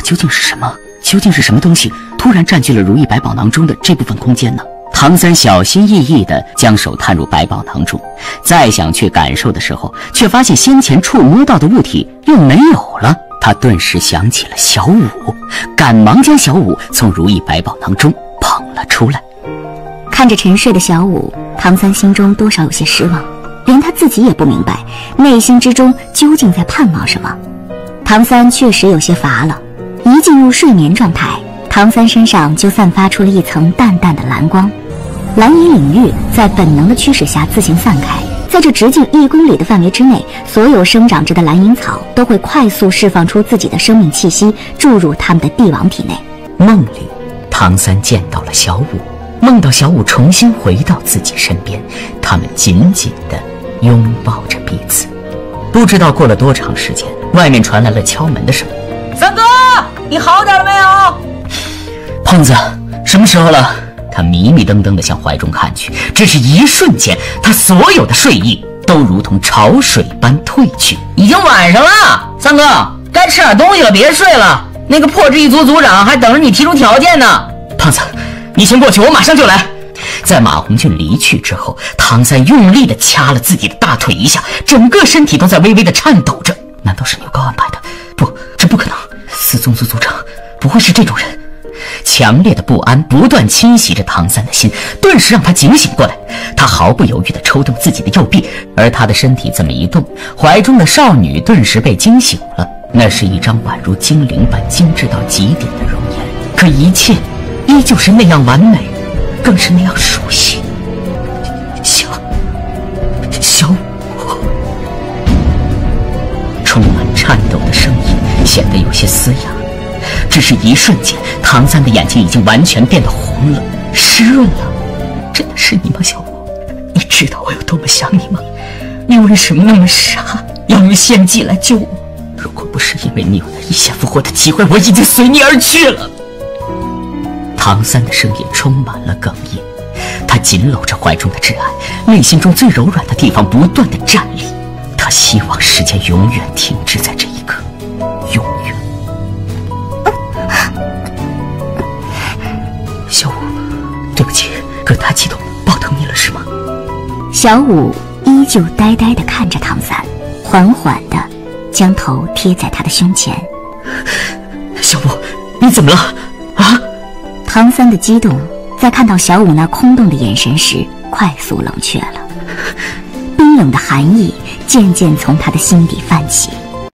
究竟是什么？究竟是什么东西突然占据了如意百宝囊中的这部分空间呢？唐三小心翼翼地将手探入百宝囊中，再想去感受的时候，却发现先前触摸到的物体又没有了。他顿时想起了小五，赶忙将小五从如意百宝囊中捧了出来。 看着沉睡的小五，唐三心中多少有些失望，连他自己也不明白内心之中究竟在盼望什么。唐三确实有些乏了，一进入睡眠状态，唐三身上就散发出了一层淡淡的蓝光，蓝银领域在本能的驱使下自行散开，在这直径1公里的范围之内，所有生长着的蓝银草都会快速释放出自己的生命气息，注入他们的帝王体内。 梦里，唐三见到了小五，梦到小五重新回到自己身边，他们紧紧地拥抱着彼此。不知道过了多长时间，外面传来了敲门的声音。 三哥，你好点了没有？ 胖子，什么时候了？他迷迷瞪瞪地向怀中看去，只是一瞬间，他所有的睡意都如同潮水般退去。 已经晚上了，三哥，该吃点东西了，别睡了。那个破制一族族长还等着你提出条件呢。 胖子，你先过去，我马上就来。在马红俊离去之后，唐三用力地掐了自己的大腿一下，整个身体都在微微地颤抖着。难道是牛皋安排的？不，这不可能，四宗族族长不会是这种人。强烈的不安不断侵袭着唐三的心，顿时让他警醒过来。他毫不犹豫地抽动自己的右臂，而他的身体这么一动，怀中的少女顿时被惊醒了。那是一张宛如精灵般精致到极点的容颜，可一切依旧是那样完美，更是那样熟悉。小五，充满颤抖的声音显得有些嘶哑。只是一瞬间，唐三的眼睛已经完全变得红了，湿润了。真的是你吗，小五？你知道我有多么想你吗？你为什么那么傻，要用献祭来救我？如果不是因为你有那一线复活的机会，我已经随你而去了。唐三的声音充满了哽咽，他紧搂着怀中的挚爱，内心中最柔软的地方不断的站立。他希望时间永远停滞在这一刻，永远。小五，对不起，哥太激动，抱疼你了是吗？ 小五依旧呆呆地看着唐三，缓缓地将头贴在他的胸前。 小五，你怎么了？啊？ 唐三的激动在看到小五那空洞的眼神时快速冷却了，冰冷的寒意渐渐从他的心底泛起。